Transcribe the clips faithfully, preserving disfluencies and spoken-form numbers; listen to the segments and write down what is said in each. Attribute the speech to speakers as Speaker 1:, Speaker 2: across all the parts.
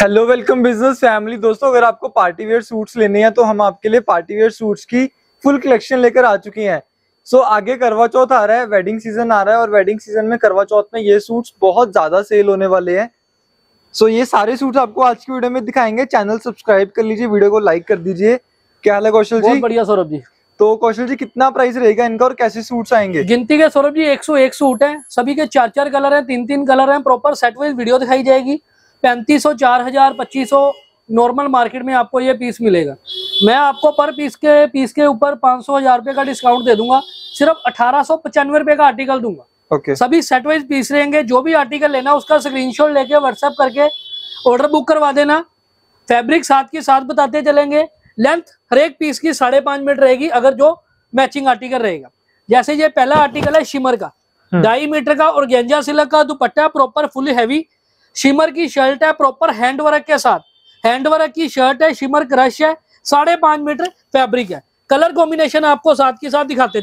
Speaker 1: Hello welcome business family. दोस्तों अगर आपको पार्टी वेयर सूट्स लेने हैं तो हम आपके लिए पार्टी वेयर सूट्स की फुल कलेक्शन लेकर आ चुके हैं। सो so, आगे करवा चौथ आ रहा है, वेडिंग सीजन आ रहा है और वेडिंग सीजन में करवा चौथ में ये सूट्स बहुत ज्यादा सेल होने वाले हैं। सो so, ये सारे सूट्स आपको आज की वीडियो में दिखाएंगे। चैनल सब्सक्राइब कर लीजिए, वीडियो को लाइक कर दीजिए। क्या हाल है कौशल जी?
Speaker 2: बहुत बढ़िया सौरभ जी।
Speaker 1: तो कौशल जी कितना प्राइस रहेगा इनका और कैसे सूट्स आएंगे?
Speaker 2: गिनती के सौरभ जी एक सौ एक सूट है, सभी के चार चार कलर हैं, तीन तीन कलर हैं। प्रॉपर सेट वाइज वीडियो दिखाई जाएगी। पैंतीस सौ, चार हजार, पच्चीस सौ नॉर्मल मार्केट में आपको ये पीस मिलेगा। मैं आपको पर पीस के पीस के ऊपर पाँच सौ हजार रुपए का डिस्काउंट दे दूंगा। सिर्फ अठारह सौ पचानवे रुपए का आर्टिकल दूंगा।
Speaker 1: Okay okay.
Speaker 2: सभी सेट वाइज पीस रहेंगे। जो भी आर्टिकल लेना उसका स्क्रीनशॉट लेके व्हाट्सएप करके ऑर्डर बुक करवा देना। फैब्रिक साथ के साथ बताते चलेंगे। लेंथ हर एक पीस की साढ़े पांच मीटर रहेगी अगर जो मैचिंग आर्टिकल रहेगा। जैसे ये पहला आर्टिकल है शिमर का, ढाई मीटर का और गेंजा सिल्क का dupatta, proper fully heavy. Shimmer की शर्ट है, प्रॉपर हैंड वर्क के साथ। हैंड वर्क की शर्ट है, शिमर क्रश है, साढ़े पांच मीटर फैब्रिक है। कलर कॉम्बिनेशन आपको साथ के साथ दिखाते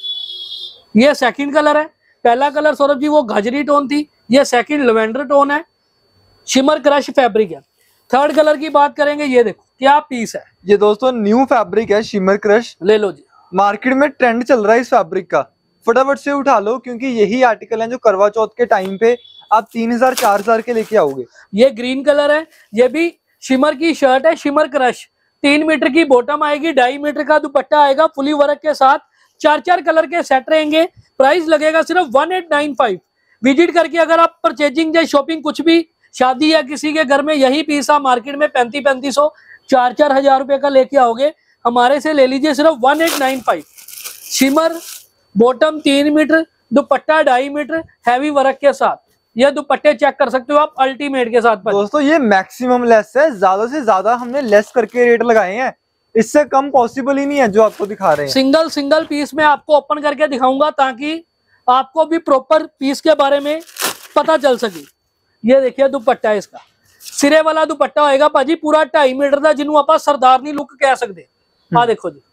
Speaker 2: चलेंगे। ये सेकंड कलर है। पहला कलर सौरभ जी वो गाजरी टोन थी, ये सेकंड लेवेंडर टोन है, शिमर क्रश फैब्रिक है। थर्ड कलर की बात करेंगे, ये देखो क्या पीस है।
Speaker 1: ये दोस्तों न्यू फैब्रिक है, शिमर क्रश।
Speaker 2: ले लो जी,
Speaker 1: मार्केट में ट्रेंड चल रहा है इस फैब्रिक का, फटाफट से उठा लो क्योंकि यही आर्टिकल है जो करवा चौथ के टाइम पे आप तीन हजार चार हजार के लेके आओगे।
Speaker 2: ये ग्रीन कलर है, ये भी शिमर की शर्ट है, शिमर क्रश। तीन मीटर की बॉटम आएगी, ढाई मीटर का दुपट्टा आएगा फुली वर्क के साथ। चार चार कलर के सेट रहेंगे। प्राइस लगेगा सिर्फ one eight nine five. Visit करके अगर आप परचेजिंग या शॉपिंग कुछ भी शादी या किसी के घर में यही पीस आप मार्केट में पैंतीस पैंतीस सौ चार चार हजार रुपए का लेके आओगे, हमारे से ले लीजिए सिर्फ one eight nine five. Shimmer bottom तीन मीटर, दुपट्टा ढाई मीटर, हैवी वर्क के साथ। यह दुपट्टे चेक कर सकते हो आप अल्टीमेट के साथ।
Speaker 1: दोस्तों ये मैक्सिमम लेस है, ज्यादा से ज्यादा हमने लेस करके रेट लगाए हैं, इससे कम पॉसिबल ही नहीं है जो आपको दिखा रहे हैं।
Speaker 2: सिंगल सिंगल पीस में आपको ओपन करके दिखाऊंगा ताकि आपको भी प्रॉपर पीस के बारे में पता चल सके। ये देखिए दुपट्टा है इसका, सिरे वाला दुपट्टा होएगा भाजी, पूरा ढाई मीटर का, जिन्हों आप सरदारनी लुक कह सकते। हाँ देखो जी,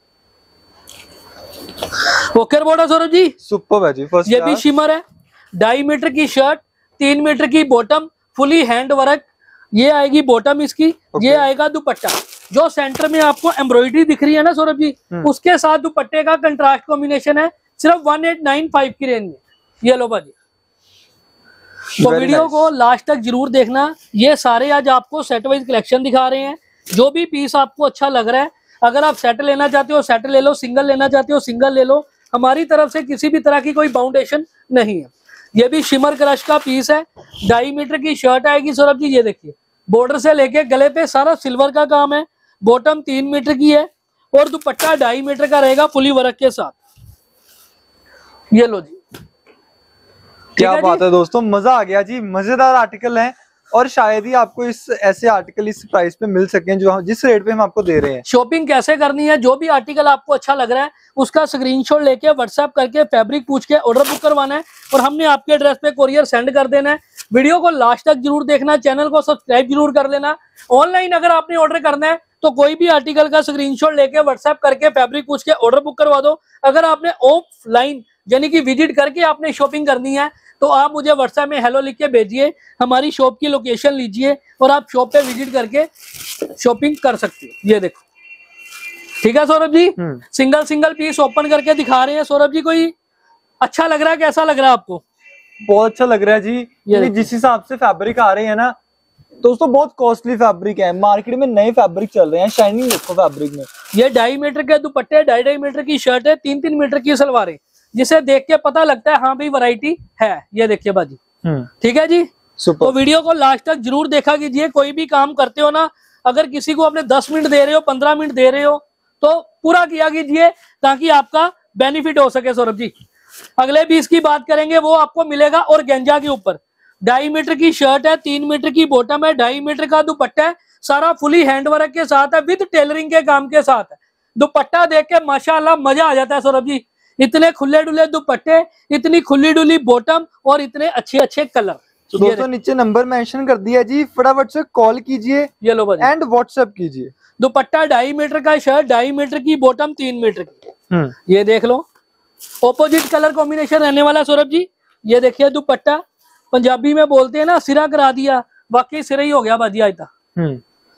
Speaker 2: okay board Saurabh ji,
Speaker 1: super है जी। फर्स्ट
Speaker 2: ये भी शिमर है, ढाई मीटर की शर्ट, तीन मीटर की बॉटम, फुली हैंड वर्क। ये आएगी बॉटम इसकी, okay. ये आएगा दुपट्टा। जो सेंटर में आपको एम्ब्रॉयडरी दिख रही है ना सौरभ जी, उसके साथ दुपट्टे का कंट्रास्ट कॉम्बिनेशन है, सिर्फ वन एट नाइन फाइव की रेंज में। ये लो भाजी, तो वीडियो को लास्ट तक जरूर देखना। ये सारे आज आपको सेट वाइज कलेक्शन दिखा रहे हैं। जो भी पीस आपको अच्छा लग रहा है, अगर आप सेट लेना चाहते हो सेट ले लो, सिंगल लेना चाहते हो सिंगल ले लो। हमारी तरफ से किसी भी तरह की कोई बाउंडेशन नहीं है। ये भी शिमर क्रश का पीस है, ढाई मीटर की शर्ट आएगी सौरभ जी। ये देखिए बॉर्डर से लेके गले पे सारा सिल्वर का काम है। बॉटम तीन मीटर की है और दुपट्टा ढाई मीटर का रहेगा फुली वर्क के साथ। ये लो जी,
Speaker 1: क्या बात है दोस्तों, मजा आ गया जी। मजेदार आर्टिकल है और शायद ही आपको इस ऐसे आर्टिकल इस प्राइस पे मिल सकें जो जिस रेट पे हम आपको दे रहे हैं।
Speaker 2: शॉपिंग कैसे करनी है, जो भी आर्टिकल आपको अच्छा लग रहा है उसका स्क्रीनशॉट लेके व्हाट्सएप करके फैब्रिक पूछ के ऑर्डर बुक करवाना है और हमने आपके एड्रेस पे कोरियर सेंड कर देना है। वीडियो को लास्ट तक जरूर देखना, चैनल को सब्सक्राइब जरूर कर लेना। ऑनलाइन अगर आपने ऑर्डर करना है तो कोई भी आर्टिकल का स्क्रीनशॉट लेके व्हाट्सएप करके फैब्रिक पूछ के ऑर्डर बुक करवा दो। अगर आपने ऑफलाइन यानी कि विजिट करके आपने शॉपिंग करनी है तो आप मुझे व्हाट्सएप में हेलो लिख के भेजिए, हमारी शॉप की लोकेशन लीजिए और आप शॉप पे विजिट करके शॉपिंग कर सकते हो। ये देखो, ठीक है Saurabh ji, single single piece open करके दिखा रहे हैं। सौरभ जी कोई अच्छा लग रहा है, कैसा लग रहा है आपको?
Speaker 1: बहुत अच्छा लग रहा है जी। ये जिस हिसाब से फैब्रिक आ रहे हैं ना दोस्तों, बहुत कॉस्टली फैब्रिक है। मार्केट में नए फैब्रिक चल रहे हैं, शाइनिंग देखो फैब्रिक में।
Speaker 2: ये ढाई मीटर के दुपट्टे, ढाई ढाई मीटर की शर्ट है, तीन तीन मीटर की सलवारें, जिसे देख के पता लगता है हाँ भाई वैरायटी है। ये देखिए बाजी, ठीक है जी। तो वीडियो को लास्ट तक जरूर देखा कीजिए। कोई भी काम करते हो ना, अगर किसी को आपने दस मिनट दे रहे हो, पंद्रह मिनट दे रहे हो तो पूरा किया कीजिए ताकि आपका बेनिफिट हो सके। सौरभ जी अगले पीस की बात करेंगे, वो आपको मिलेगा और गेंजा के ऊपर। ढाई मीटर की शर्ट है, तीन मीटर की बॉटम है, ढाई मीटर का दुपट्टा है, सारा फुली हैंड वर्क के साथ है, विद टेलरिंग के काम के साथ है। दुपट्टा देख के माशाल्लाह मजा आ जाता है सौरभ जी। इतने खुले डुले दुपट्टे, इतनी खुली डुली बॉटम और इतने अच्छे अच्छे कलर।
Speaker 1: तो दोस्तों नीचे नंबर मेंशन कर दिया जी, फटाफट से कॉल कीजिए
Speaker 2: ये लो
Speaker 1: एंड व्हाट्सएप कीजिए।
Speaker 2: दुपट्टा ढाई मीटर का शर्ट, ढाई मीटर की बॉटम, तीन मीटर की। ये देख लो, ऑपोजिट कलर कॉम्बिनेशन रहने वाला सौरभ जी। ये देखिए दुपट्टा, पंजाबी में बोलते हैं ना सिरा करा दिया, वाकई सिरा ही हो गया बाजी आज तक।
Speaker 1: हम्म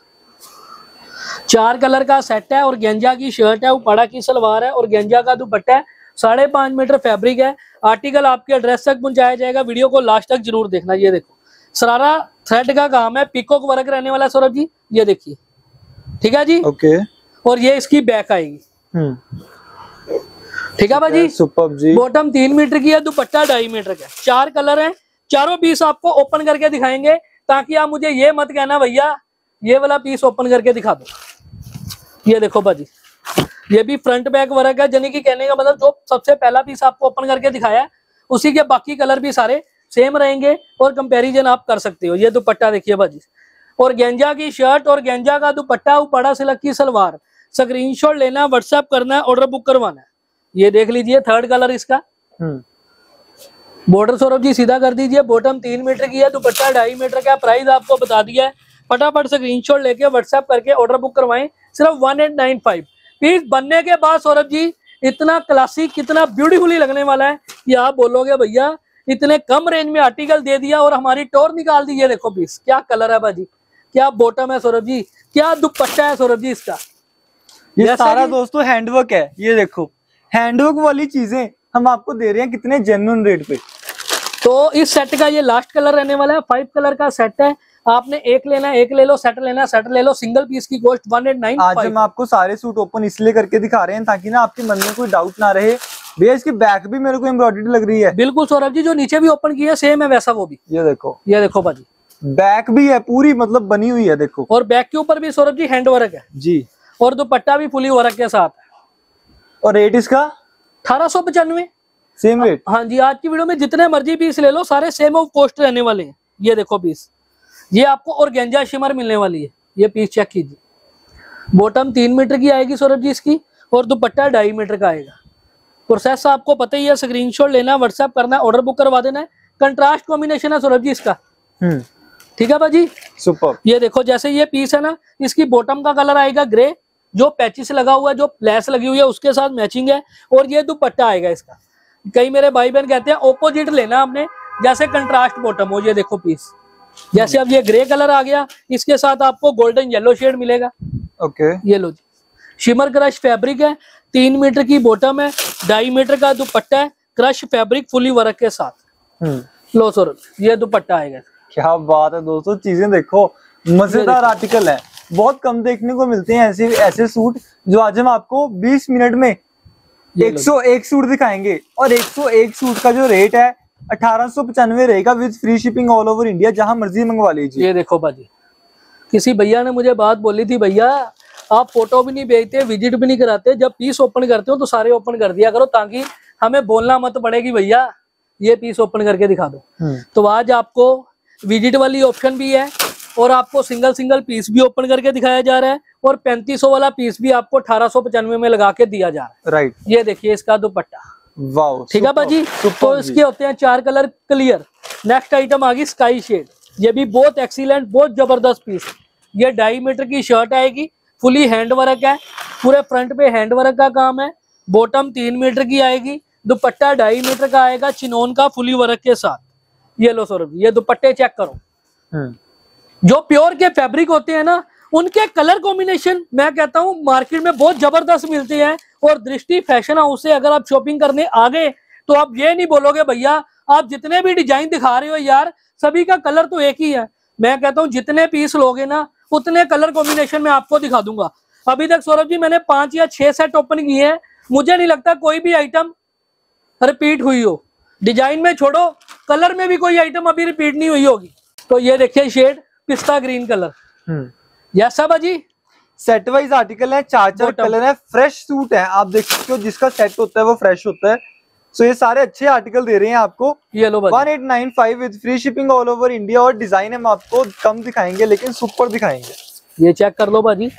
Speaker 2: चार कलर का सेट है और गेंजा की शर्ट है, उपाड़ा की सलवार है और गेंजा का दुपट्टा है। साढ़े पांच मीटर फैब्रिक है। आर्टिकल आपके एड्रेस तक पहुंचाया जाएगा। वीडियो को लास्ट तक जरूर देखना। ये देखो सरारा थ्रेड का काम है, पिकॉक वर्क रहने वाला सौरभ जी, ये देखिए, ठीक है जी।
Speaker 1: ओके।
Speaker 2: और ये इसकी बैक आएगी,
Speaker 1: हम्म
Speaker 2: ठीक है भाजी।
Speaker 1: सुपर्ब जी।
Speaker 2: बॉटम तीन मीटर की है, दुपट्टा ढाई मीटर का। चार कलर हैं, चारों पीस आपको ओपन करके दिखाएंगे ताकि आप मुझे ये मत कहना भैया ये वाला पीस ओपन करके दिखा दो। ये देखो भाजी, ये भी फ्रंट बैक वर्क है, यानी कि कहने का मतलब जो सबसे पहला पीस आपको ओपन करके दिखाया उसी के बाकी कलर भी सारे सेम रहेंगे और कंपैरिजन आप कर सकते हो। ये दुपट्टा देखिए भाजी, और गेंजा की शर्ट और गेंजा का दुपट्टा, उपाड़ा सिल्क की सलवार। स्क्रीनशॉट लेना, व्हाट्सएप करना है, ऑर्डर बुक करवाना है। ये देख लीजिए थर्ड कलर इसका। बॉर्डर सौरभ जी सीधा कर दीजिए। बॉटम तीन मीटर की है, दुपट्टा ढाई मीटर का। प्राइस आपको बता दिया है, फटाफट स्क्रीनशॉट लेके व्हाट्सएप करके ऑर्डर बुक करवाएं। सिर्फ one eight nine five. Piece बनने के बाद सौरभ जी इतना क्लासिक, कितना ब्यूटीफुली लगने वाला है कि आप बोलोगे भैया इतने कम रेंज में आर्टिकल दे दिया और हमारी टोर निकाल दी। ये देखो पीस, क्या कलर है भाजी, क्या बॉटम है सौरभ जी, क्या दुपट्टा है सौरभ जी इसका।
Speaker 1: ये सारा दोस्तों हैंडवर्क है। ये देखो हैंडवर्क वाली चीजें हम आपको दे रहे हैं कितने जेन्युइन रेट पे।
Speaker 2: तो इस सेट का ये लास्ट कलर रहने वाला है। फाइव कलर का सेट है, आपने एक लेना है एक ले लो, सेट लेना है सेट ले लो। सिंगल पीस की कॉस्ट वन एट नाइन।
Speaker 1: आज हम आपको सारे सूट ओपन इसलिए करके दिखा रहे हैं ताकि ना आपके मन में कोई डाउट ना रहे। भैया इसकी बैक भी मेरे को एम्ब्रॉयडरी लग रही है।
Speaker 2: बिल्कुल सौरभ जी, जो नीचे भी ओपन किया सेम है वैसा वो भी।
Speaker 1: ये देखो,
Speaker 2: ये देखो भाजी,
Speaker 1: बैक भी है पूरी मतलब बनी हुई है देखो।
Speaker 2: और बैक के ऊपर भी सौरभ जी हैंड वर्क है
Speaker 1: जी,
Speaker 2: और दुपट्टा भी फुली वर्क के साथ है।
Speaker 1: और रेट इसका
Speaker 2: अठारह सौ पचानवे
Speaker 1: सेम रेट।
Speaker 2: हाँ जी, आज की वीडियो में जितने मर्जी पीस ले लो सारे सेम ऑफ कॉस्ट रहने वाले हैं। ये देखो पीस, ये आपको और गेंजा शिमर मिलने वाली है। ये पीस चेक कीजिए। बॉटम तीन मीटर की आएगी सौरभ जी इसकी, और दुपट्टा ढाई मीटर का आएगा। प्रोसेस आपको पता ही है, स्क्रीनशॉट लेना, व्हाट्सएप करना है, ऑर्डर बुक करवा देना है। कंट्रास्ट कॉम्बिनेशन है सौरभ जी इसका, ठीक है भाजी।
Speaker 1: सुपर।
Speaker 2: ये देखो जैसे ये पीस है ना, इसकी बॉटम का कलर आएगा ग्रे, जो पैचिस लगा हुआ है, जो लेस लगी हुई है उसके साथ मैचिंग है। और ये दुपट्टा आएगा इसका। कई मेरे भाई बहन कहते हैं ऑपोजिट लेना आपने, जैसे कंट्रास्ट बॉटम हो। ये देखो पीस, जैसे अब ये ग्रे कलर आ गया, इसके साथ आपको गोल्डन येलो शेड मिलेगा।
Speaker 1: ओके।
Speaker 2: ये लो जी, शिमर क्रश फैब्रिक है, तीन मीटर की बॉटम है, ढाई मीटर का दुपट्टा है, क्रश फैब्रिक फुली वर्क के साथ। लो सर, ये दुपट्टा आएगा।
Speaker 1: क्या बात है दोस्तों, चीजें देखो, मजेदार आर्टिकल है। बहुत कम देखने को मिलते हैं ऐसे ऐसे सूट, जो आज हम आपको बीस मिनट में एक सौ एक सूट दिखाएंगे। और एक सौ एक सूट का जो रेट है अठारह सौ पचानवे रहेगा with free shipping all over India, जहां मर्जी मंगवा लीजिए।
Speaker 2: ये देखो भाजी, किसी भैया ने मुझे बात बोली थी, भैया आप फोटो भी नहीं भेजते, विजिट भी नहीं कराते, जब पीस ओपन करते हो तो सारे ओपन कर दिया करो ताकि हमें बोलना मत पड़ेगी भैया ये पीस ओपन करके दिखा दो। तो आज आपको विजिट वाली ऑप्शन भी है और आपको सिंगल सिंगल पीस भी ओपन करके दिखाया जा रहा है, और पैंतीस सौ वाला पीस भी आपको अठारह सौ पचानवे में लगा के दिया जा रहा है।
Speaker 1: राइट।
Speaker 2: ये देखिए इसका दुपट्टा,
Speaker 1: वाओ,
Speaker 2: ठीक है भाजी। तो इसके होते हैं चार कलर क्लियर। नेक्स्ट आइटम आ गई स्काई शेड। ये भी बहुत एक्सीलेंट, बहुत जबरदस्त पीस। ये ढाई मीटर की शर्ट आएगी, फुली हैंड वर्क है, पूरे फ्रंट पे हैंड वर्क का काम है। बॉटम तीन मीटर की आएगी, दुपट्टा ढाई मीटर का आएगा, चिनोन का फुली वर्क के साथ। ये लो सौरभ, ये दुपट्टे चेक करो। जो प्योर के फैब्रिक होते हैं ना, उनके कलर कॉम्बिनेशन मैं कहता हूँ मार्केट में बहुत जबरदस्त मिलते हैं। और दृष्टि फैशन हाउस से अगर आप शॉपिंग करने आ गए तो आप ये नहीं बोलोगे भैया आप जितने भी डिजाइन दिखा रहे हो यार सभी का कलर तो एक ही है। मैं कहता हूँ जितने पीस लोगे ना उतने कलर कॉम्बिनेशन में आपको दिखा दूंगा। अभी तक सौरभ जी मैंने पांच या छह सेट ओपन किए हैं, मुझे नहीं लगता कोई भी आइटम रिपीट हुई हो। डिजाइन में छोड़ो, कलर में भी कोई आइटम अभी रिपीट नहीं हुई होगी। तो ये देखिए शेड पिस्ता ग्रीन कलर। यस सब जी,
Speaker 1: सेट वाइज आर्टिकल है, चार चार कलर है, फ्रेश सूट है। आप देख सकते हो जिसका सेट होता है वो फ्रेश होता है। सो ये सारे अच्छे आर्टिकल दे रहे हैं आपको।
Speaker 2: ये लो
Speaker 1: one eight nine five with free shipping all over India. और डिजाइन हम आपको कम दिखाएंगे लेकिन सुपर दिखाएंगे।
Speaker 2: ये चेक कर लो भाजी,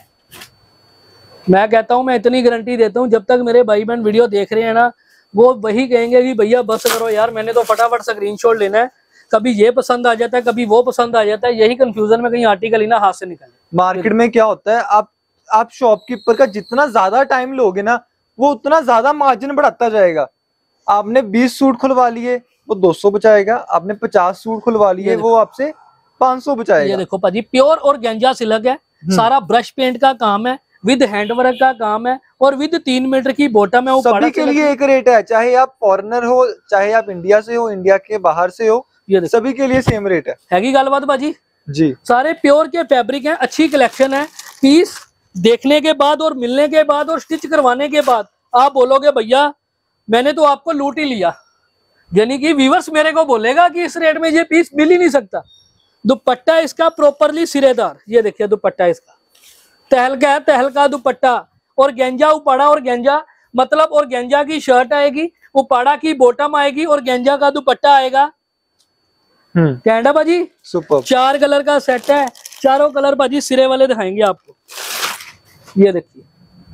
Speaker 2: मैं कहता हूँ मैं इतनी गारंटी देता हूँ जब तक मेरे भाई बहन वीडियो देख रहे हैं ना वो वही कहेंगे कि भैया बस करो यार, मैंने तो फटाफट स्क्रीनशॉट लेना है। कभी ये पसंद आ जाता है, कभी वो पसंद आ जाता है, यही कंफ्यूजन में कहीं आर्टिकल ही ना हाथ से निकले।
Speaker 1: मार्केट में क्या होता है, आप आप शॉपकीपर का जितना ज्यादा टाइम लोगे ना वो उतना ज्यादा मार्जिन बढ़ाता जाएगा। आपने बीस सूट खुलवा लिए वो दो सौ बचाएगा, आपने पचास सूट खुलवा लिए वो आपसे पाँच सौ बचाएगा।
Speaker 2: ये देखो भाजी प्योर और गेंजा सिल्क है, सारा ब्रश पेंट का काम है, विद हैंडवर्क का काम है और विद तीन मीटर की बॉटम है। वो
Speaker 1: सभी के लिए एक रेट है, चाहे आप फॉरेनर हो, चाहे आप इंडिया से हो, इंडिया के बाहर से हो, ये सभी के लिए सेम रेट है।
Speaker 2: हैगी गलबात बाजी
Speaker 1: जी।
Speaker 2: सारे प्योर के फैब्रिक हैं, अच्छी कलेक्शन है। पीस देखने के बाद और मिलने के बाद और स्टिच करवाने के बाद आप बोलोगे भैया मैंने तो आपको लूट ही लिया, यानी कि व्यूअर्स मेरे को बोलेगा कि इस रेट में ये पीस मिल ही नहीं सकता। दुपट्टा इसका प्रॉपरली सिरेदार, ये देखिए दुपट्टा इसका तहलका है, तहलका दुपट्टा और गेंजा उपाड़ा और गेंजा मतलब और गेंजा की शर्ट आएगी, उपाड़ा की बॉटम आएगी और गेंजा का दुपट्टा आएगा।
Speaker 1: हम्म
Speaker 2: कैंडा बाजी
Speaker 1: सुपर।
Speaker 2: चार कलर का सेट है, चारों कलर बाजी सिरे वाले दिखाएंगे आपको। ये देखिए।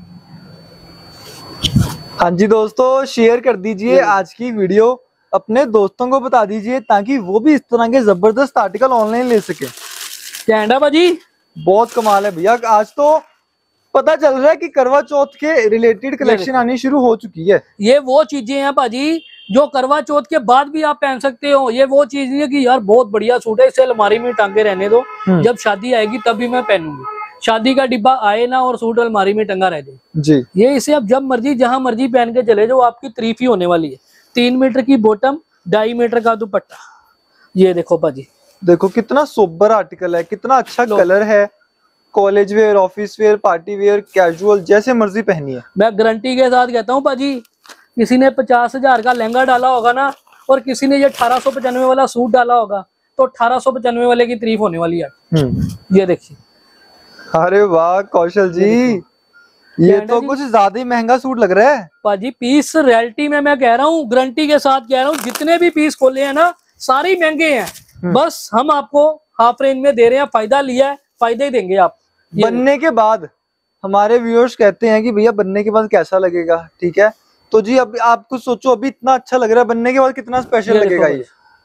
Speaker 1: हाँ जी दोस्तों, शेयर कर दीजिए आज की वीडियो, अपने दोस्तों को बता दीजिए ताकि वो भी इस तरह के जबरदस्त आर्टिकल ऑनलाइन ले सके।
Speaker 2: कैंडा बाजी
Speaker 1: बहुत कमाल है भैया, आज तो पता चल रहा है कि करवा चौथ के रिलेटेड कलेक्शन आनी शुरू हो चुकी है।
Speaker 2: ये वो चीजें हैं भाजी जो करवा चौथ के बाद भी आप पहन सकते हो। ये वो चीज नहीं है कि यार बहुत बढ़िया सूट है इसे अलमारी में टांगे रहने दो, जब शादी आएगी तभी मैं पहनूंगी। शादी का डिब्बा आए ना और सूट अलमारी में टंगा रह जाए
Speaker 1: जी।
Speaker 2: ये इसे अब जब मर्जी जहां मर्जी पहन के चले जाओ, आपकी तारीफ ही होने वाली है। तीन मीटर की बॉटम, ढाई मीटर का दुपट्टा। ये देखो भाजी,
Speaker 1: देखो कितना सोबर आर्टिकल है, कितना अच्छा कलर है। College wear, office wear, party wear, casual, जैसे मर्जी पहनिए।
Speaker 2: मैं गारंटी के साथ कहता हूँ भाजी, किसी ने पचास हजार का लहंगा डाला होगा ना और किसी ने ये अठारह सौ पचानवे वाला सूट डाला होगा तो अठारह सौ पचानवे वाले की तारीफ होने वाली है। ये देखिए।
Speaker 1: अरे वाह कौशल जी, ये तो कुछ ज्यादा ही महंगा सूट लग रहा है
Speaker 2: पाजी। पीस रियलिटी में मैं कह रहा हूँ, गारंटी के साथ कह रहा हूँ, जितने भी पीस खोले हैं ना सारे महंगे हैं। बस हम आपको हाफ रेंज में दे रहे हैं, फायदा लिया है, फायदा ही देंगे आप।
Speaker 1: बनने के बाद हमारे व्यूअर्स कहते हैं कि भैया बनने के बाद कैसा लगेगा, ठीक है तो जी अब आप कुछ सोचो, अभी इतना अच्छा लग रहा है, बनने के बाद कितना स्पेशल लगेगा ये।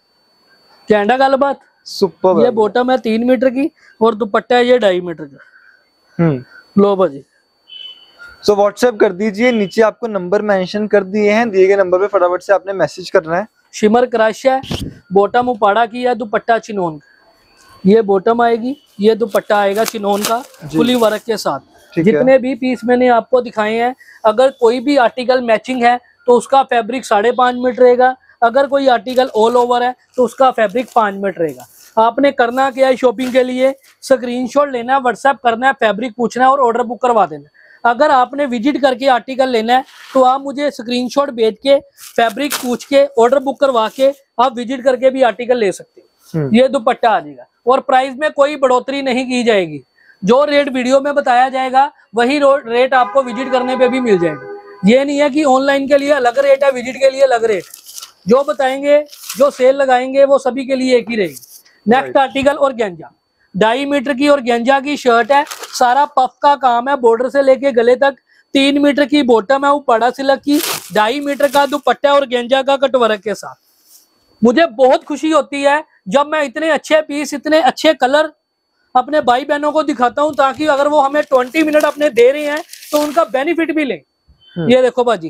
Speaker 2: कैंडा गल बात
Speaker 1: सुपर।
Speaker 2: ये बॉटम है तीन मीटर की और दुपट्टा है ये ढाई मीटर का।
Speaker 1: हम्म
Speaker 2: लो भाजी।
Speaker 1: सो व्हाट्सएप कर दीजिए, नीचे आपको नंबर मेंशन कर दिए हैं, दिए गए नंबर पे फटाफट से आपने मैसेज करना है।
Speaker 2: शिमर क्रश है, बॉटम उपाड़ा की है, दुपट्टा चिनोन का। ये बॉटम आएगी, ये दुपट्टा आएगा चिनोन का फुली वर्क के साथ। जितने भी पीस मैंने आपको दिखाए हैं, अगर कोई भी आर्टिकल मैचिंग है तो उसका फैब्रिक साढ़े पांच मीटर रहेगा, अगर कोई आर्टिकल ऑल ओवर है तो उसका फैब्रिक पांच मीटर रहेगा। आपने करना क्या है, शॉपिंग के लिए स्क्रीनशॉट लेना है, व्हाट्सएप करना है, फैब्रिक पूछना है और ऑर्डर बुक करवा देना। अगर आपने विजिट करके आर्टिकल लेना है तो आप मुझे स्क्रीनशॉट भेज के फैब्रिक पूछ के ऑर्डर बुक करवा के आप विजिट करके भी आर्टिकल ले सकते हो। ये दुपट्टा आ जाएगा और प्राइस में कोई बढ़ोतरी नहीं की जाएगी। जो रेट वीडियो में बताया जाएगा वही रेट आपको विजिट करने पे भी मिल जाएगा। ये नहीं है कि ऑनलाइन के लिए अलग रेट है, विजिट के लिए अलग रेट। जो बताएंगे, जो सेल लगाएंगे वो सभी के लिए एक ही रहेगी। नेक्स्ट आर्टिकल और गेंजा, ढाई मीटर की और गेंजा की शर्ट है, सारा पफ का काम है, बॉर्डर से लेके गले तक। तीन मीटर की बॉटम है, वो पड़ा सिलक की, ढाई मीटर का दुपट्टा और गेंजा का कटवर्क के साथ। मुझे बहुत खुशी होती है जब मैं इतने अच्छे पीस, इतने अच्छे कलर अपने भाई बहनों को दिखाता हूं, ताकि अगर वो हमें ट्वेंटी मिनट अपने दे रहे हैं तो उनका बेनिफिट भी लें। ये देखो बाजी,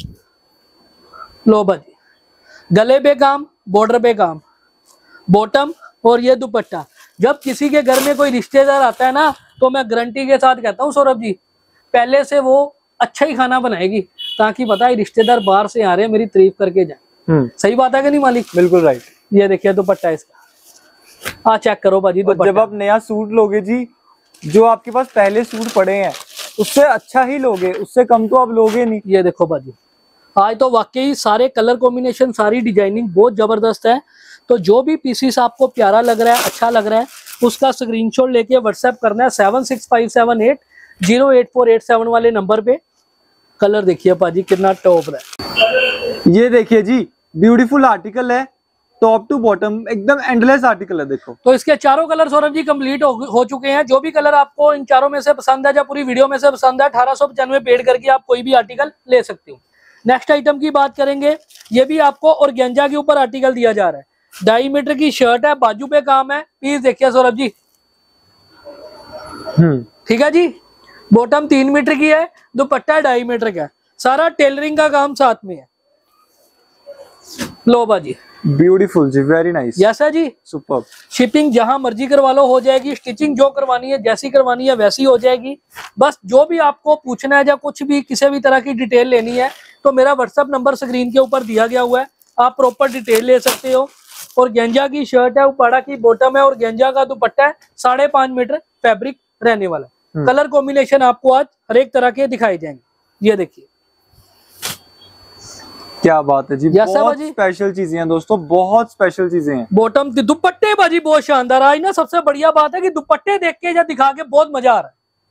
Speaker 2: लो बाजी, गले पे काम, बॉर्डर पे काम, बॉटम और ये दुपट्टा। जब किसी के घर में कोई रिश्तेदार आता है ना तो मैं गारंटी के साथ कहता हूँ सौरभ जी, पहले से वो अच्छा ही खाना बनाएगी, ताकि पता है रिश्तेदार बाहर से आ रहे हैं मेरी तारीफ करके जाए। सही बात है कि नहीं मालिक?
Speaker 1: बिल्कुल राइट।
Speaker 2: ये देखिए दुपट्टा इसका, आ चेक करो बाजी।
Speaker 1: जब आप नया सूट लोगे जी, जो आपके पास पहले सूट पड़े हैं उससे अच्छा ही लोगे, उससे कम तो आप लोगे नहीं।
Speaker 2: ये देखो बाजी, आज तो वाकई सारे कलर कॉम्बिनेशन, सारी डिजाइनिंग बहुत जबरदस्त है। तो जो भी पीसीस आपको प्यारा लग रहा है, अच्छा लग रहा है, उसका स्क्रीनशॉट लेके व्हाट्सएप करना है seven six five seven eight zero eight four eight seven वाले नंबर पे। कलर देखिए पाजी कितना टॉप है।
Speaker 1: ये देखिए जी, ब्यूटीफुल आर्टिकल है, टॉप टू बॉटम एकदम एंडलेस आर्टिकल है। देखो
Speaker 2: तो इसके चारों कलर सौरभ जी कंप्लीट हो, हो चुके हैं। जो भी कलर आपको इन चारों में से पसंद है, या पूरी वीडियो में से पसंद है, अठारह सौ पचानवे पेड करके आप कोई भी आर्टिकल ले सकते हो। नेक्स्ट आइटम की बात करेंगे, ये भी आपको ऑर्गेन्जा के ऊपर आर्टिकल दिया जा रहा है। ढाई मीटर की शर्ट है, बाजू पे काम है, पीस देखिए सौरभ जी। ठीक है जी, बॉटम तीन मीटर की है, दुपट्टा ढाई मीटर का है, सारा टेलरिंग का काम साथ में है। लो बाजी,
Speaker 1: ब्यूटीफुल जी, वेरी नाइस।
Speaker 2: यस है जी।
Speaker 1: सुपर्ब।
Speaker 2: शिपिंग जहां मर्जी करवा लो हो जाएगी, स्टिचिंग जो करवानी है जैसी करवानी है वैसी हो जाएगी। बस जो भी आपको पूछना है या कुछ भी किसी भी तरह की डिटेल लेनी है तो मेरा व्हाट्सएप नंबर स्क्रीन के ऊपर दिया गया हुआ है, आप प्रॉपर डिटेल ले सकते हो। और गेंजा की शर्ट है, उपाड़ा की बॉटम है और गेंजा का दुपट्टा है, साढ़े पांच मीटर फैब्रिक रहने वाला है। कलर कॉम्बिनेशन आपको आज हर एक तरह के दिखाई जाएंगे। ये देखिए
Speaker 1: क्या बात है जी, बहुत स्पेशल चीजें हैं दोस्तों, बहुत स्पेशल चीजें हैं।
Speaker 2: बॉटम दुपट्टे बाजी बहुत शानदार। आज ना सबसे बढ़िया बात है कि दुपट्टे देख के या दिखा के बहुत मजा आ रहा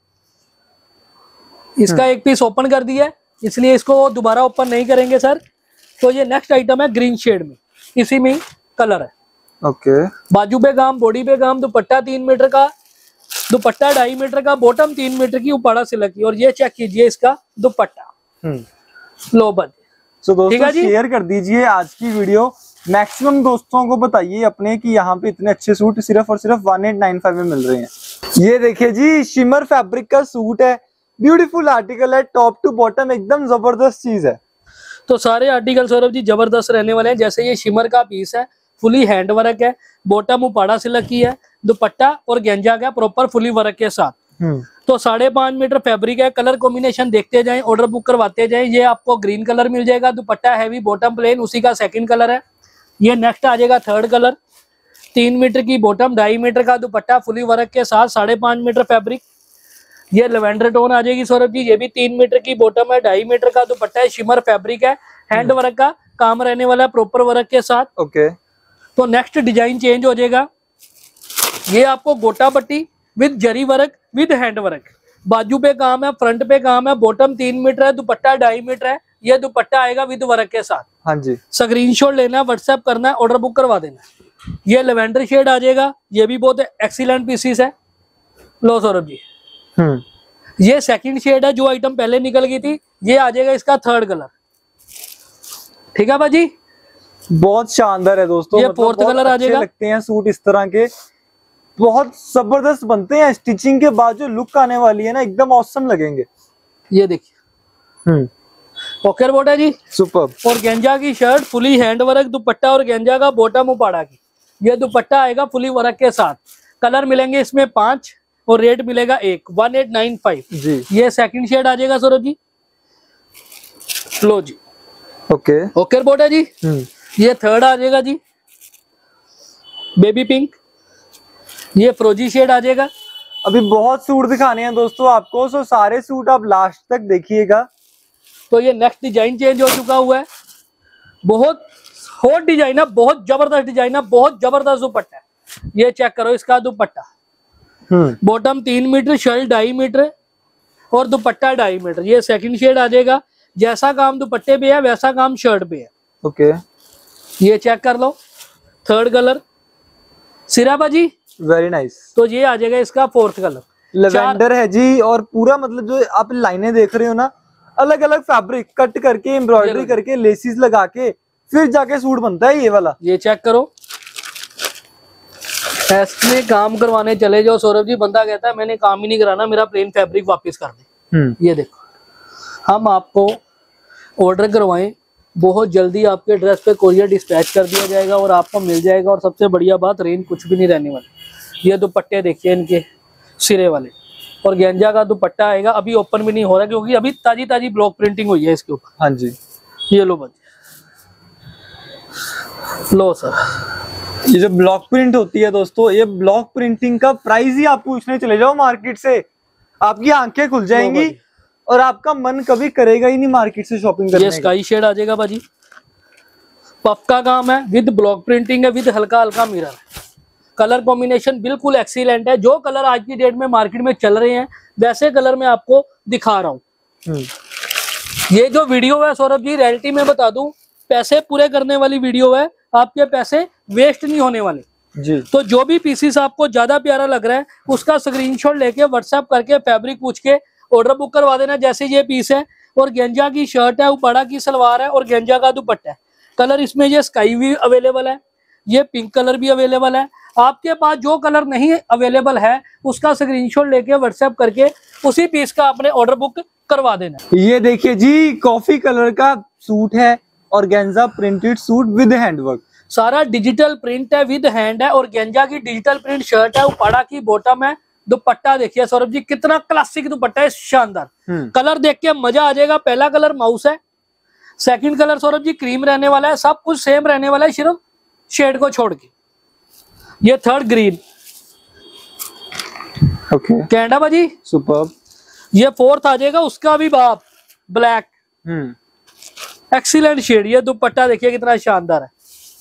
Speaker 2: है। इसका एक पीस ओपन कर दिया है, इसलिए इसको दोबारा ओपन नहीं करेंगे सर। तो ये नेक्स्ट आइटम है ग्रीन शेड में, इसी में कलर है।
Speaker 1: ओके।
Speaker 2: बाजू पे काम, बॉडी पे काम, दुपट्टा तीन मीटर का, दुपट्टा ढाई मीटर का, बॉटम तीन मीटर की, उपाड़ा सिल्क की। और ये चेक कीजिए इसका दुपट्टा। लो बज
Speaker 1: तो दोस्तों शेयर कर दीजिए आज की वीडियो, मैक्सिमम दोस्तों को बताइए अपने कि यहाँ पे इतने अच्छे सूट सिर्फ और सिर्फ वन एट नाइन फाइव में मिल रहे हैं। ये देखिए जी, शिमर फैब्रिक का सूट है, ब्यूटीफुल आर्टिकल है, टॉप टू बॉटम एकदम जबरदस्त चीज है।
Speaker 2: तो सारे आर्टिकल सौरभ जी जबरदस्त रहने वाले हैं। जैसे ये शिमर का पीस है, फुली हैंड वर्क है, बॉटम उपाड़ा सिल्क की है, दुपट्टा और गेंजा का प्रॉपर फुली वर्क के साथ। तो साढ़े पांच मीटर फैब्रिक है। कलर कॉम्बिनेशन देखते जाएं, ऑर्डर बुक करवाते जाएं। ये आपको ग्रीन कलर मिल जाएगा, दुपट्टा हैवी, बॉटम प्लेन, उसी का सेकंड कलर है। ये नेक्स्ट आ जाएगा थर्ड कलर, तीन मीटर की बॉटम, ढाई मीटर का दुपट्टा फुली वर्क के साथ, साढ़े पांच मीटर फैब्रिक। ये लेवेंडर टोन आ जाएगी सौरभ जी, ये भी तीन मीटर की बॉटम है, ढाई मीटर का दुपट्टा है, शिमर फैब्रिक है, हैंड वर्क का काम रहने वाला है प्रॉपर वर्क के साथ।
Speaker 1: ओके।
Speaker 2: तो नेक्स्ट डिजाइन चेंज हो जाएगा। ये आपको gota patti with zari work with hand work, बाजू पे काम है, फ्रंट पे काम है, बॉटम तीन मीटर है, दुपट्टा ढाई मीटर है। ये दुपट्टा आएगा विद वर्क के साथ।
Speaker 1: हाँ जी।
Speaker 2: स्क्रीनशॉट लेना, व्हाट्सएप करना है, ऑर्डर बुक करवा देना। ये लेवेंडर शेड आ जाएगा, ये भी बहुत एक्सीलेंट पीसीस है। लो सौरभ जी, हम्म ये सेकंड शेड है, जो आइटम पहले निकल गई थी। ये आ जाएगा इसका थर्ड कलर। ठीक है भाजी,
Speaker 1: बहुत शानदार है दोस्तों।
Speaker 2: ये फोर्थ मतलब कलर आ जाएगा।
Speaker 1: लगते हैं सूट इस तरह के, बहुत जबरदस्त बनते हैं। स्टिचिंग के बाद जो लुक आने वाली है ना, एकदम ऑसम लगेंगे। ये देखिए, हम्म
Speaker 2: पॉकेट बोर्ड है जी,
Speaker 1: सुपर।
Speaker 2: और गेंजा की shirt, fully hand work dupatta और गेंजा का बॉटम उपाड़ा की। ये दुपट्टा आएगा फुली वर्क के साथ। कलर मिलेंगे इसमें पांच और रेट मिलेगा एक, वन एट नाइन फाइव जी। ये सेकंड शेड आ जाएगा सौरभ जी। लो जी, ओके ओके बोर्ड है जी। ये थर्ड आ जाएगा जी, बेबी पिंक। ये फ्रोजी शेड आ जाएगा।
Speaker 1: अभी बहुत सूट दिखाने हैं दोस्तों आपको, सो सारे सूट आप लास्ट तक देखिएगा।
Speaker 2: तो ये नेक्स्ट डिजाइन चेंज हो चुका हुआ है, बहुत हॉट डिजाइन है, बहुत जबरदस्त डिजाइन है, बहुत जबरदस्त दुपट्टा है। ये चेक करो इसका दुपट्टा, बॉटम तीन मीटर, शर्ट ढाई मीटर और दुपट्टा ढाई मीटर। ये सेकंड शेड आ जाएगा। जैसा काम दुपट्टे पे है वैसा काम शर्ट पे है।
Speaker 1: ओके।
Speaker 2: ये चेक कर लो, थर्ड कलर सिराबा जी,
Speaker 1: वेरी नाइस।
Speaker 2: तो ये आ जाएगा इसका फोर्थ कलर,
Speaker 1: लेवेंडर है जी। और पूरा मतलब जो आप लाइनें देख रहे हो ना, अलग अलग फैब्रिक कट करके, एम्ब्रॉयडरी करके, लेसिस लगा के फिर जाके सूट बनता है ये वाला।
Speaker 2: ये चेक करो, ऐसे काम करवाने चले जाओ सौरभ जी, बंदा कहता है मैंने काम ही नहीं कराना, मेरा प्लेन फैब्रिक वापस कर दे। ये देखो, हम आपको ऑर्डर करवाएं, बहुत जल्दी आपके ड्रेस पे कोरियर डिस्पैच कर दिया जाएगा और आपको मिल जाएगा। और सबसे बढ़िया बात, रेंज कुछ भी नहीं रहने वाली। ये दुपट्टे देखिए इनके सिरे वाले, और गेंजा का दुपट्टा आएगा। अभी ओपन भी नहीं हो रहा क्योंकि अभी ताजी ताजी ब्लॉक प्रिंटिंग हुई है इसके ऊपर।
Speaker 1: हाँ जी।
Speaker 2: ये लो बच्चे, लो सर।
Speaker 1: ये जो ब्लॉक प्रिंट होती है दोस्तों, ये ब्लॉक प्रिंटिंग का प्राइस ही आप पूछने चले जाओ मार्केट से, आपकी आंखें खुल जाएंगी और आपका मन कभी करेगा ही नहीं मार्केट से शॉपिंग करने का।
Speaker 2: ये स्काई शेड आ जाएगा बाजी, पफ का काम है, विद ब्लॉक प्रिंटिंग है, विद हल्का हल्का मिरर। कलर कॉम्बिनेशन बिल्कुल एक्सीलेंट है। जो कलर आज की डेट में मार्केट में चल रहे हैं वैसे कलर मैं आपको दिखा रहा हूँ। ये जो वीडियो है सौरभ जी, रियलिटी में बता दूं, पैसे पूरे करने वाली वीडियो है, आपके पैसे वेस्ट नहीं होने वाले जी। तो जो भी पीसीस आपको ज्यादा प्यारा लग रहा है उसका स्क्रीनशॉट लेके व्हाट्सएप करके फैब्रिक पूछ के ऑर्डर बुक करवा देना। जैसे ये पीस है, और गेंजा की शर्ट है, उपाड़ा की सलवार है और गेंजा का दुपट्टा है। कलर इसमें ये स्काई भी अवेलेबल है, ये पिंक कलर भी अवेलेबल है। आपके पास जो कलर नहीं अवेलेबल है उसका स्क्रीनशॉट लेके व्हाट्सएप करके उसी पीस का आपने ऑर्डर बुक करवा देना।
Speaker 1: ये देखिए जी, कॉफी कलर का सूट है, organza printed suit with handwork.
Speaker 2: सारा डिजिटल प्रिंट है, विद हैंड है, और गेंजा की डिजिटल प्रिंट शर्ट है, उपाड़ा की बॉटम है। दुपट्टा देखिए सौरभ जी, कितना क्लासिक दुपट्टा है, शानदार। कलर देख के मजा आ जाएगा। पहला कलर माउस है, second colour Saurabh ji cream रहने वाला है, सब कुछ सेम रहने वाला है सिर्फ शेड को छोड़ के। ये थर्ड ग्रीन,
Speaker 1: ओके
Speaker 2: कैंडा बाजी
Speaker 1: सुपर्ब।
Speaker 2: ये फोर्थ आ जाएगा, उसका भी बाप ब्लैक,
Speaker 1: हम्म
Speaker 2: एक्सीलेंट शेड। ये दुपट्टा देखिए कितना शानदार है।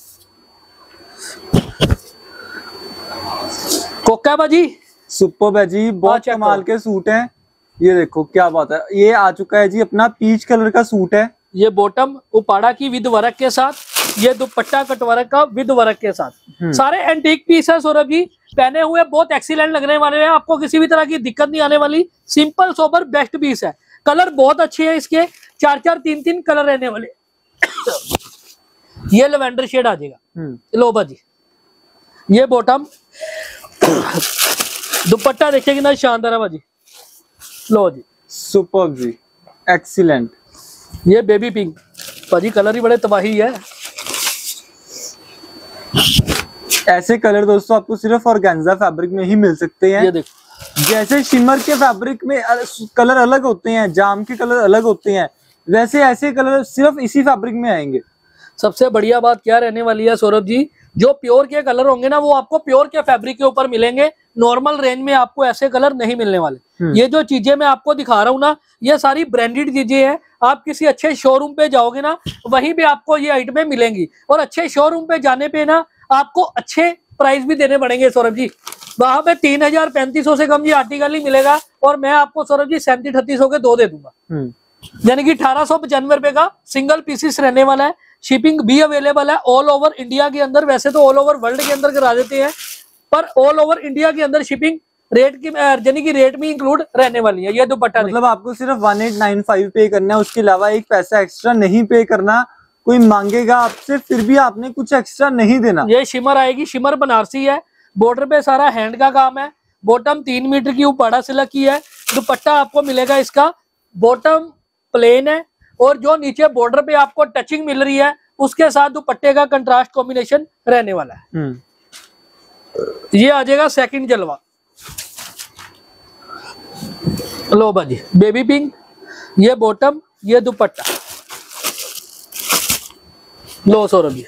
Speaker 2: कोका बाजी
Speaker 1: सुपर्ब है जी, बहुत
Speaker 2: हाँ,
Speaker 1: कमाल के सूट हैं। ये देखो क्या बात है, ये आ चुका है जी अपना पीच कलर का सूट है।
Speaker 2: ये बॉटम उपाड़ा की विद वर्क के साथ, ये दुपट्टा कटवर्क का विद वर्क के साथ। सारे एंटीक पीस है सौरभ जी, पहने हुए बहुत एक्सीलेंट लगने वाले हैं, आपको किसी भी तरह की दिक्कत नहीं आने वाली। सिंपल सोबर बेस्ट पीस है। कलर बहुत अच्छे हैं इसके, चार चार तीन तीन कलर रहने वाले। ये लेवेंडर शेड आ जाएगा। लो बाजी, ये बॉटम, दुपट्टा देखिए कितना शानदार है बाजी। लो जी
Speaker 1: सुपर्ब जी, एक्सीलेंट।
Speaker 2: ये बेबी पिंक बाजी, कलर ही बड़े तबाही है।
Speaker 1: ऐसे कलर दोस्तों आपको सिर्फ ऑर्गेन्जा फैब्रिक में ही मिल सकते हैं।
Speaker 2: ये देखो,
Speaker 1: जैसे शिमर के फैब्रिक में कलर अलग होते हैं, जाम के कलर अलग होते हैं, वैसे ऐसे कलर सिर्फ इसी फैब्रिक में आएंगे।
Speaker 2: सबसे बढ़िया बात क्या रहने वाली है सौरभ जी, जो प्योर के कलर होंगे ना वो आपको प्योर के फैब्रिक के ऊपर मिलेंगे। नॉर्मल रेंज में आपको ऐसे कलर नहीं मिलने वाले। ये जो चीजें मैं आपको दिखा रहा हूँ ना, ये सारी ब्रांडेड चीजें हैं। आप किसी अच्छे शोरूम पे जाओगे ना, वहीं पे आपको ये आइटमें मिलेंगी, और अच्छे शोरूम पे जाने पे ना आपको अच्छे प्राइस भी देने पड़ेंगे सौरभ जी। वहां पे तीन हजार पैंतीस सौ से कम ये आर्टिकल ही मिलेगा, और मैं आपको सौरभ जी सैंतीस अठतीस सौ के दो दे दूंगा, यानी कि अठारह सौ पचानवे रुपए का सिंगल पीसीस रहने वाला है। शिपिंग भी अवेलेबल है ऑल ओवर इंडिया के अंदर। वैसे तो ऑल ओवर वर्ल्ड के अंदर करा देते हैं, पर ऑल ओवर इंडिया के अंदर शिपिंग रेट की यानी कि रेट में इंक्लूड रहने वाली है। ये दुपट्टा
Speaker 1: मतलब आपको सिर्फ वन एट नाइन फाइव पे करना है, उसके अलावा एक पैसा एक्स्ट्रा नहीं पे करना। कोई मांगेगा आपसे फिर भी आपने कुछ एक्स्ट्रा नहीं देना।
Speaker 2: ये शिमर आएगी, शिमर बनारसी है, बॉर्डर पे सारा हैंड का काम है। बॉटम तीन मीटर की उपाड़ा सिल्क की है। दुपट्टा आपको मिलेगा इसका, बॉटम प्लेन है, और जो नीचे बॉर्डर पे आपको टचिंग मिल रही है उसके साथ दुपट्टे का कंट्रास्ट कॉम्बिनेशन रहने वाला है। ये आ जाएगा सेकंड जलवा। लो बाजी, बेबी पिंक, ये बॉटम, ये दुपट्टा। लो सौरभ जी,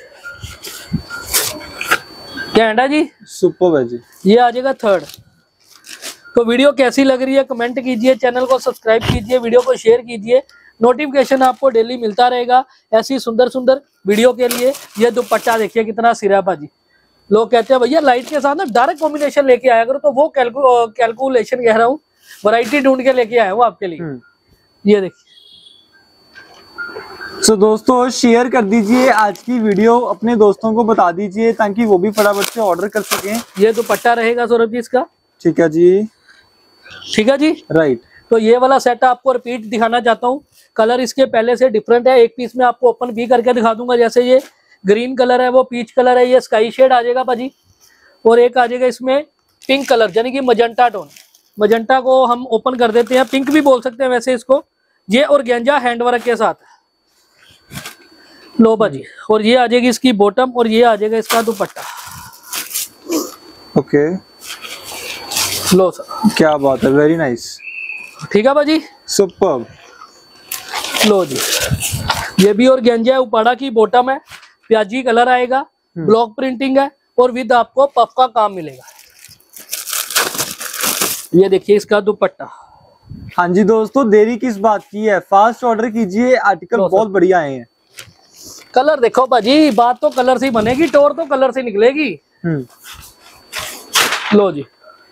Speaker 2: कैंडा जी
Speaker 1: सुपर्ब है जी।
Speaker 2: ये आ जाएगा थर्ड। तो वीडियो कैसी लग रही है कमेंट कीजिए, चैनल को सब्सक्राइब कीजिए, वीडियो को शेयर कीजिए, नोटिफिकेशन आपको डेली मिलता रहेगा ऐसी सुंदर सुंदर वीडियो के लिए। ये दुपट्टा देखिए कितना सिरा बाजी। लोग कहते हैं भैया लाइट के साथ ना डार्क कॉम्बिनेशन लेके आया करो, तो वो कैलकु कैलकुलेशन कह रहा हूँ, वैरायटी ढूंढ के लेके आया हूँ आपके लिए। ये देखिए।
Speaker 1: सो so, दोस्तों शेयर कर दीजिए आज की वीडियो, अपने दोस्तों को बता दीजिए ताकि वो भी फटाफट से ऑर्डर कर सकें।
Speaker 2: ये दुपट्टा रहेगा सौरभ जी इसका।
Speaker 1: ठीक है जी,
Speaker 2: ठीक है जी,
Speaker 1: राइट।
Speaker 2: तो ये वाला सेट आपको रिपीट दिखाना चाहता हूँ। कलर इसके पहले से डिफरेंट है, एक पीस में आपको ओपन भी करके दिखा दूंगा। जैसे ये ग्रीन कलर है, वो पीच कलर है, ये स्काई शेड आ जाएगा भाजी, और एक आ जाएगा इसमें पिंक कलर यानी कि मजेंटा टोन। मजेंटा को हम ओपन कर देते हैं, पिंक भी बोल सकते हैं वैसे इसको। ये ऑर्गेन्जा हैंडवर्क के साथ। लो भाजी, और ये आ जाएगी इसकी बॉटम, और ये आ जाएगा इसका दुपट्टा।
Speaker 1: ओके,
Speaker 2: लो सर,
Speaker 1: क्या बात है, वेरी नाइस।
Speaker 2: ठीक है भाजी,
Speaker 1: सुपर्ब।
Speaker 2: लो जी, ये भी ऑर्गेन्जा है, उपाड़ा की बॉटम है, प्याजी कलर आएगा, ब्लॉक प्रिंटिंग है, और विद आपको पफ का काम मिलेगा। ये देखिए इसका दुपट्टा।
Speaker 1: हाँ जी दोस्तों, देरी किस बात की है, फास्ट ऑर्डर कीजिए, आर्टिकल बहुत बढ़िया आए हैं।
Speaker 2: कलर देखो भाजी, बात तो कलर से बनेगी, टोर तो कलर से निकलेगी। लो जी,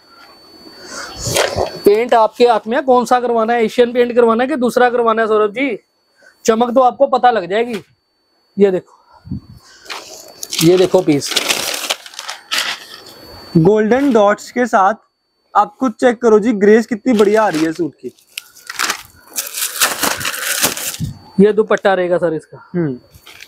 Speaker 2: पेंट आपके हाथ में है, कौन सा करवाना है, एशियन पेंट करवाना है कि दूसरा करवाना है सौरभ जी, चमक तो आपको पता लग जाएगी। ये देखो, ये देखो पीस
Speaker 1: गोल्डन डॉट्स के साथ। आप खुद चेक करो जी, ग्रेस कितनी बढ़िया आ रही है सूट की।
Speaker 2: ये दुपट्टा रहेगा सर इसका।
Speaker 1: Hmm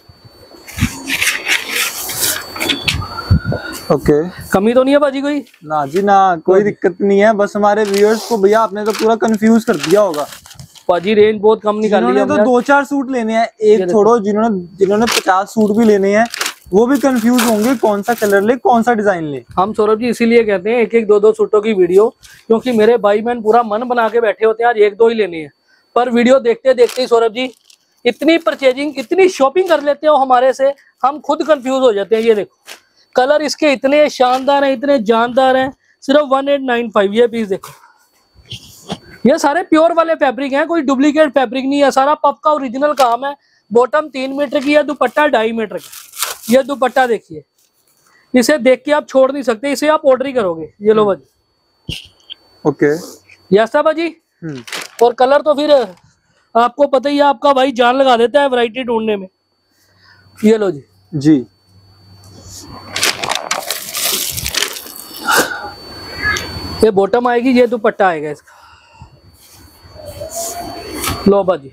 Speaker 1: okay okay.
Speaker 2: कमी तो नहीं है बाजी कोई?
Speaker 1: ना जी ना, कोई दिक्कत नहीं है, बस हमारे व्यूअर्स को भैया आपने तो पूरा कंफ्यूज कर दिया होगा।
Speaker 2: बाजी रेंज बहुत कम निकाली है।
Speaker 1: तो दो चार सूट लेने हैं, एक छोड़ो, जिन्होंने जिन्होंने पचास सूट भी लेने हैं वो भी कंफ्यूज होंगे कौन सा कलर ले, कौन सा डिजाइन ले।
Speaker 2: हम सौरभ जी इसीलिए कहते हैं एक एक दो दो सूटों की वीडियो, क्योंकि मेरे भाई बहन पूरा मन बना के बैठे होते हैं आज एक दो ही लेने हैं, पर वीडियो देखते देखते ही सौरभ जी इतनी परचेजिंग, इतनी शॉपिंग कर लेते हो हमारे से, हम खुद कंफ्यूज हो जाते हैं। ये देखो कलर इसके इतने शानदार हैं, इतने जानदार हैं, सिर्फ वन एट नाइन फाइव। ये पीस देखो, ये सारे प्योर वाले फैब्रिक हैं, कोई डुप्लीकेट फैब्रिक नहीं है, सारा पफ का ओरिजिनल काम है। बॉटम तीन मीटर की है, दुपट्टा ढाई मीटर का। ये दुपट्टा देखिए, इसे देख के आप छोड़ नहीं सकते, इसे आप ऑर्डर ही करोगे। ये लो भाजी,
Speaker 1: ओके
Speaker 2: यस भाजी। और कलर तो फिर आपको पता ही है, आपका भाई जान लगा देता है वैरायटी ढूंढने में। ये लो जी
Speaker 1: जी,
Speaker 2: ये बॉटम आएगी, ये दुपट्टा आएगा इसका। लो बाजी,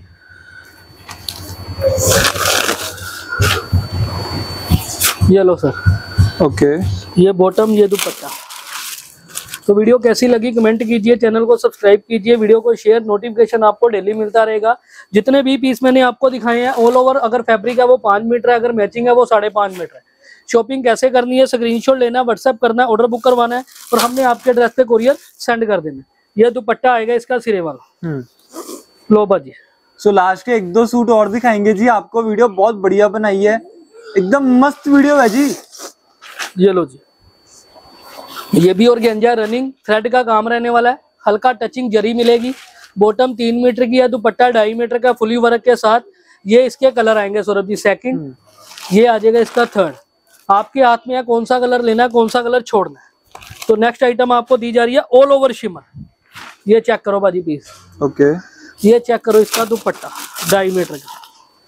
Speaker 2: ये लो सर।
Speaker 1: ओके,
Speaker 2: ये बॉटम, ये दुपट्टा। तो वीडियो कैसी लगी कमेंट कीजिए, चैनल को सब्सक्राइब कीजिए, वीडियो को शेयर, नोटिफिकेशन आपको डेली मिलता रहेगा। जितने भी पीस मैंने आपको दिखाए हैं ऑल ओवर, अगर फैब्रिक है वो पाँच मीटर है, अगर मैचिंग है वो साढ़े पाँच मीटर है। शॉपिंग कैसे करनी है, स्क्रीनशॉट लेना, व्हाट्सएप करना, ऑर्डर बुक करवाना है और हमने आपके एड्रेस पे कोरियर सेंड कर देना। यह दुपट्टा आएगा इसका सिरे वाला। लो बाजी,
Speaker 1: सो लास्ट के एक दो सूट और दिखाएंगे जी आपको। वीडियो बहुत बढ़िया बनाई है, एकदम मस्त वीडियो है जी।
Speaker 2: ये लो जी, ये भी ऑर्गेन्जा रनिंग थ्रेड का काम रहने वाला है, हल्का टचिंग जरी मिलेगी। बॉटम तीन मीटर की है, दुपट्टा ढाई मीटर का फुली वर्क के साथ। ये इसके कलर आएंगे सौरभ जी, सेकंड, ये आ जाएगा इसका थर्ड। आपके हाथ में है कौन सा कलर लेना है, कौन सा कलर छोड़ना है। तो नेक्स्ट आइटम आपको दी जा रही है ऑल ओवर शिमर। ये चेक करो बाजी पीस,
Speaker 1: ओके,
Speaker 2: ये चेक करो इसका दुपट्टा ढाई मीटर का।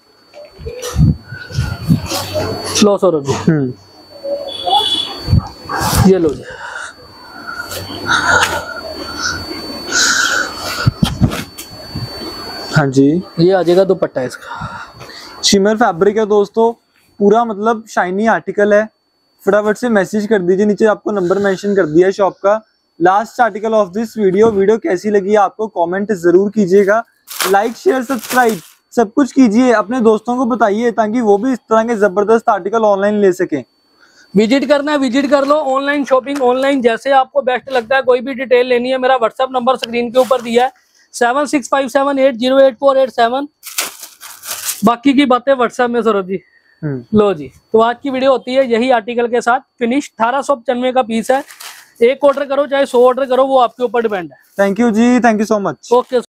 Speaker 2: लो सौरभ जी, ये लो जी,
Speaker 1: हाँ जी,
Speaker 2: ये आ जाएगा दुपट्टा इसका।
Speaker 1: शिमर फैब्रिक है दोस्तों, पूरा मतलब शाइनी आर्टिकल है। फटाफट से मैसेज कर दीजिए, नीचे आपको नंबर मेंशन कर दिया है शॉप का। Last article of this video. Video कैसी लगी आपको कमेंट जरूर कीजिएगा, लाइक शेयर सब्सक्राइब सब कुछ कीजिए, अपने दोस्तों को बताइए ताकि वो भी इस तरह के जबरदस्त आर्टिकल ऑनलाइन ले सकें।
Speaker 2: विजिट करना है विजिट कर लो, ऑनलाइन शॉपिंग ऑनलाइन जैसे आपको बेस्ट लगता है। कोई भी डिटेल लेनी है, मेरा व्हाट्सएप नंबर स्क्रीन के ऊपर दिया है, seven six five seven eight zero eight four eight seven. बाकी की बातें व्हाट्सएप में सौरभ जी। लो जी, तो आज की वीडियो होती है यही आर्टिकल के साथ फिनिश। अठारह सौ पचानवे का पीस है, एक ऑर्डर करो चाहे सौ ऑर्डर करो, वो आपके ऊपर डिपेंड है।
Speaker 1: थैंक यू जी, thank you so much.
Speaker 2: Okay.